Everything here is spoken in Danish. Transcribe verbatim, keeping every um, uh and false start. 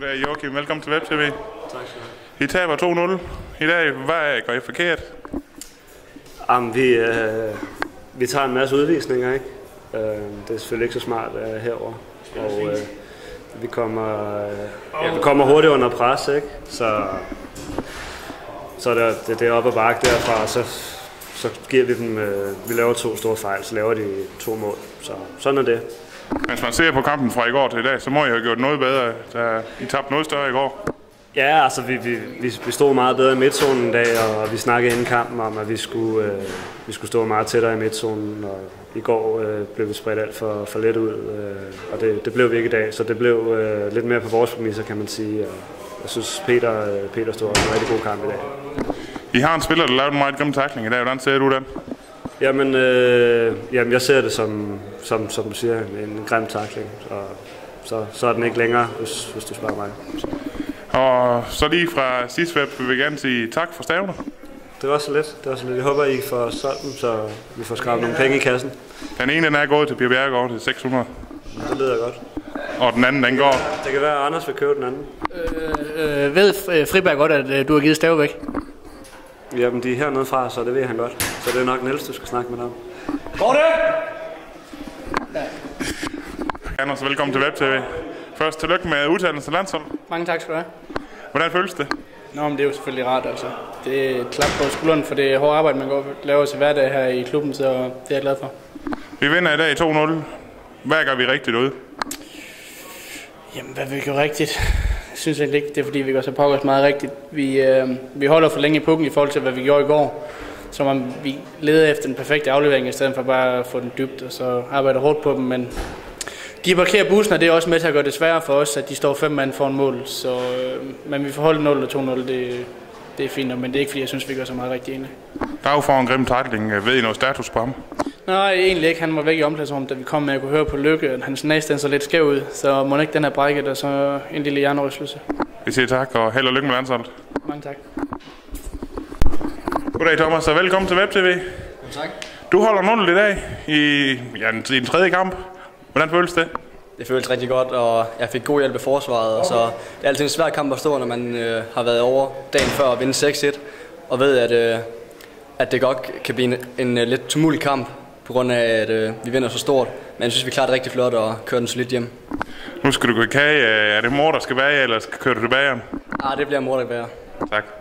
Goddag Joachim, velkommen til Web T V. Tak skal du have. I taber to nul i dag. Hvad går I forkert? Jamen, vi, øh, vi tager en masse udvisninger, ikke? Øh, det er selvfølgelig ikke så smart øh, herover. Og øh, vi kommer, øh, ja, vi kommer hurtigt under pres, ikke? Så, så det, det, det er op ad bakke derfra, så, så giver vi dem, øh, vi laver to store fejl, så laver de to mål. Så sådan er det. Hvis man ser på kampen fra i går til i dag, så må I have gjort noget bedre. Da I tabte noget større i går. Ja, altså vi, vi, vi, vi stod meget bedre i midtzonen en dag, og vi snakkede inden kampen om, at vi skulle, øh, vi skulle stå meget tættere i midtzonen. Og i går øh, blev vi spredt alt for, for let ud, øh, og det, det blev vi ikke i dag, så det blev øh, lidt mere på vores præmisser, kan man sige. Og jeg synes, Peter, øh, Peter stod en rigtig god kamp i dag. I har en spiller, der lavede en meget grim tackling i dag. Hvordan ser du den? Jamen, øh, jamen jeg ser det som, som, som du siger, en grim tackling, og så, så er den ikke længere, hvis, hvis du spørger mig. Så. Og så lige fra sidste web vil vi gerne sige tak for stavene. Det var så lidt. Det var så lidt. Jeg håber, I får solgt dem, så vi får skrabet nogle penge i kassen. Den ene den er gået til Pia Bjerregaard til seks hundrede. Det lyder godt. Og den anden den går. Det kan være, at Anders vil købe den anden. Øh, øh, ved Friberg godt, at øh, du har givet stave væk? Jamen, de er hernede fra, så det ved han godt. Så det er nok Niels, du skal snakke med dem. Går det? Ja. Anders, velkommen til Web T V. Først tillykke med udtalelsen til landshold. Mange tak skal du have. Hvordan føles det? Nå, men det er jo selvfølgelig rart, altså. Det er et klap på skulderen, for det er hårdt arbejde, man går laver til hverdag her i klubben, så det er jeg glad for. Vi vinder i dag to nul. Hvad gør vi rigtigt ud? Jamen, hvad vi gør rigtigt? Jeg synes egentlig ikke, det er fordi, vi gør så pokkers meget rigtigt. Vi, øh, vi holder for længe i pukken i forhold til, hvad vi gjorde i går. Så man, vi leder efter den perfekte aflevering, i stedet for bare at få den dybt, og så arbejder hårdt på dem, men de parkerer bussen, og det er også med til at gøre det sværere for os, at de står fem mand foran mål. Så, øh, men vi får holdt nul og to nul, det, det er fint, men det er ikke fordi, jeg synes, vi gør så meget rigtigt egentlig. Dag for en grim tackling. Ved I noget status på ham? Nej, egentlig ikke. Han var væk i omklædningsrummet, da vi kom med. Jeg kunne høre på Lykke, at hans næse så lidt skæv ud. Så må ikke den her brækket, og så en lille hjernerystelse. Vi siger tak, og held og lykke med landsholdet. Mange tak. Goddag Thomas, og velkommen til Web T V. Tak. Du holder nul i dag i, ja, i en tredje kamp. Hvordan føles det? Det føles rigtig godt, og jeg fik god hjælp i forsvaret. Og så det er altid en svær kamp at stå, når man øh, har været over dagen før og vinde seks et. Og ved, at, øh, at det godt kan blive en, en, en lidt tumultig kamp, på grund af, at øh, vi vinder så stort. Men jeg synes, vi klarer det rigtig flot og kører den solidt hjem. Nu skal du gå i kage. Er det mor, der skal bage, eller kører du tilbage? Ah, det bliver mor, der bærer. Tak.